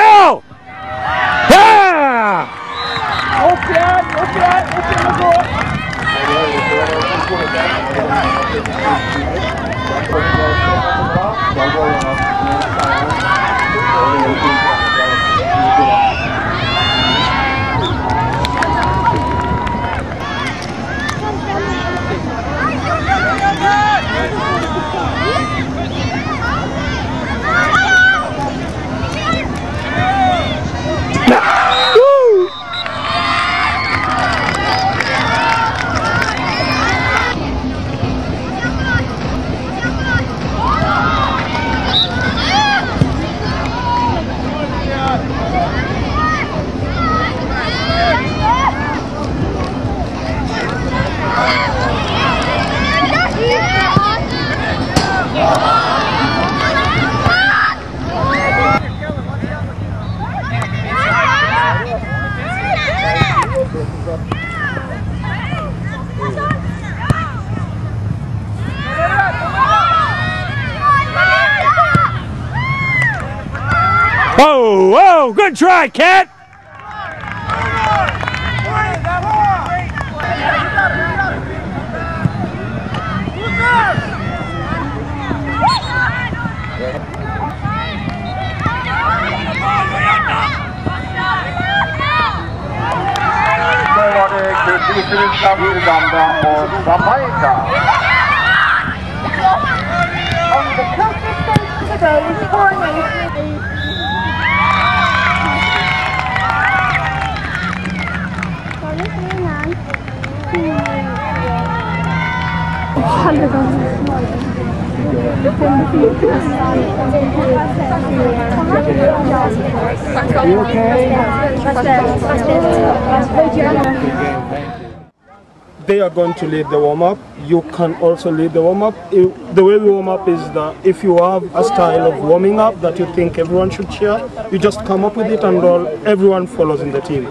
go! Yeah! Whoa, whoa, good try, Cat! On the closest station today is Coronation. They are going to lead the warm-up. You can also lead the warm-up. The way we warm up is that if you have a style of warming up that you think everyone should share, you just come up with it and everyone follows in the team.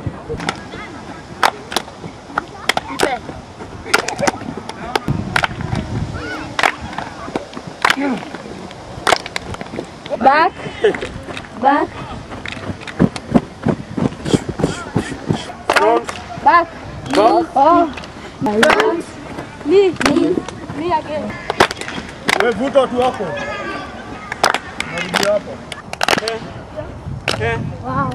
Back. Back. Front. Back. Back. Oh. Front. Knee. Knee. Knee again. Vuta tu hapo. Narudi hapo. Wow.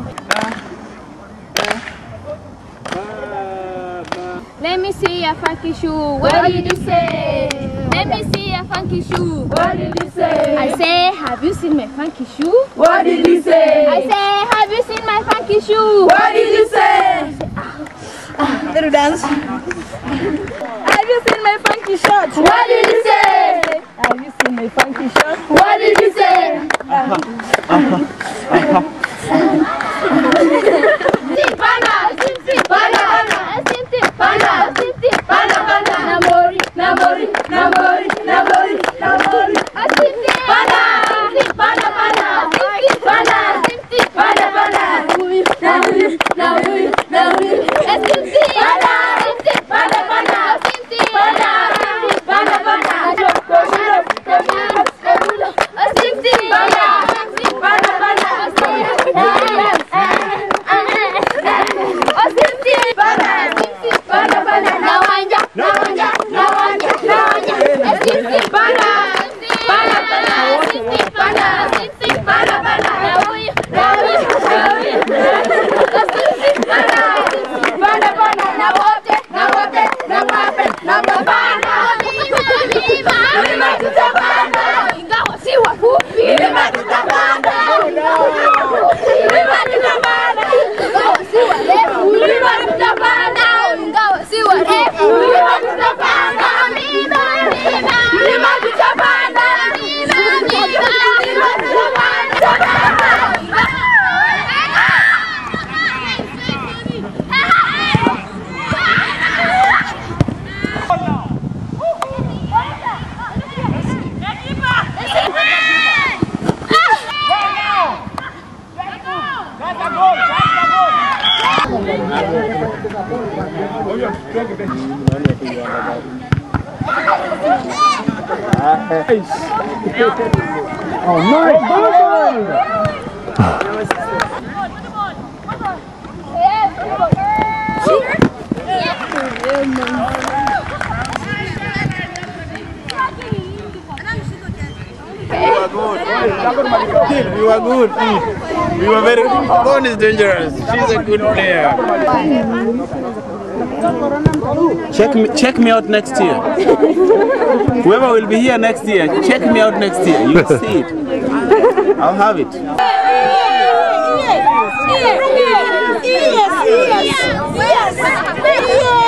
Let me see a funky shoe. What did you say? Let me see a funky shoe. What did you say? I say, have you seen my funky shoe? What did you say? I say, have you seen my funky shoe? What did you say? Little dance. Have you seen my funky shirt? What did you say? Have you seen my funky shirt? What did you say? Namori, namori, namori, namori, namori. Oh, nice! We were good. We were very good. God is dangerous. She's a good player. Check me out next year. Whoever will be here next year, check me out next year. You'll see it. I'll have it. Yes.